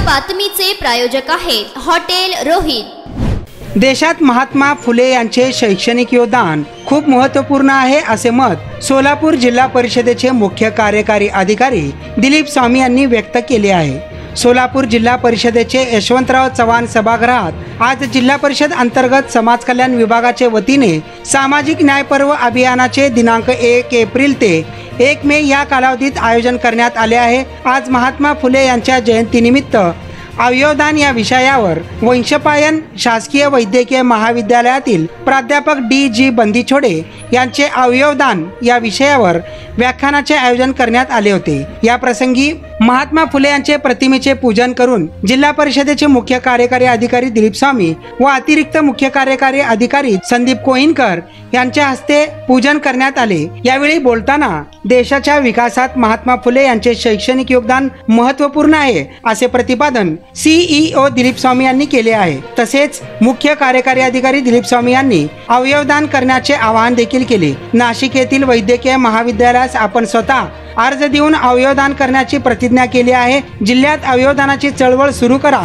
बातमीचे प्रायोजक आहेत हॉटेल रोहित। देशात महात्मा फुले यांचे शैक्षणिक योगदान खूप महत्त्वपूर्ण आहे असे मत सोलापूर जिल्हा परिषदेचे मुख्य कार्यकारी अधिकारी दिलीप स्वामी यांनी व्यक्त केले आहे। सोलापूर जिल्हा परिषदेचे यशवंतराव चव्हाण सभागृहात आज जिल्हा परिषद अंतर्गत समाज कल्याण विभागाचे वतीने सामाजिक न्याय पर्व अभियानाचे दिनांक 1 एप्रिल ते 1 मे या कालावधीत आयोजन करण्यात आले आहे। आज महात्मा फुले यांच्या जयंतीनिमित्त अवयवदान या विषयावर वंशपायन शासकीय वैद्यकीय महाविद्यालयातील प्राध्यापक डी.जी. बंदीछोडे यांचे अवयवदान या विषयावर व्याख्यानाचे आयोजन करण्यात आले होते। या प्रसंगी महात्मा फुले यांचे प्रतिमेचे पूजन करून जिल्हा परिषदेचे मुख्य कार्यकारी अधिकारी दिलीप स्वामी व अतिरिक्त मुख्य कार्यकारी अधिकारी संदीप कोहिनकर यांच्या हस्ते पूजन करण्यात आले। यावेळी बोलताना देशाच्या विकासात महात्मा फुले यांचे शैक्षणिक योगदान महत्त्वपूर्ण आहे असे प्रतिपादन सीईओ दिलीप स्वामी यांनी केले आहे। तसेच मुख्य कार्यकारी अधिकारी दिलीप स्वामी यांनी अवयवदान करण्याचे आवाहन देखील केले। नाशिक येथील वैद्यकीय महाविद्यालयास आपण स्वतः अर्ज देऊन अवयवदान करण्याची प्रतिज्ञा केली आहे। जिल्ह्यात अवयवदानाची चळवळ सुरू करा।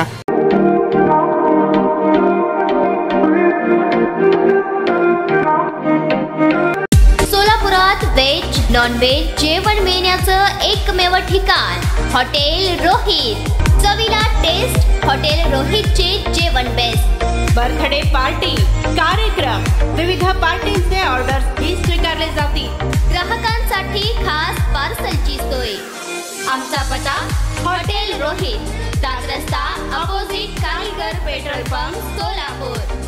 सोलापुरात व्हेज नॉन व्हेज जेवण मिळण्याचं एकमेव ठिकाण हॉटेल रोहित। चवीला टेस्ट हॉटेल रोहितचे जेवण बेस्ट। बर्थडे पार्टी कार्यक्रम विविध पार्टींचे ऑर्डर्स ही स्वीकारले जातील। ग्राहकांसाठी खास पार्सलची सोय। आमचा पत्ता हॉटेल रोहित, दादर रस्ता अपोजिट कारीगर पेट्रोल पंप सोलापूर।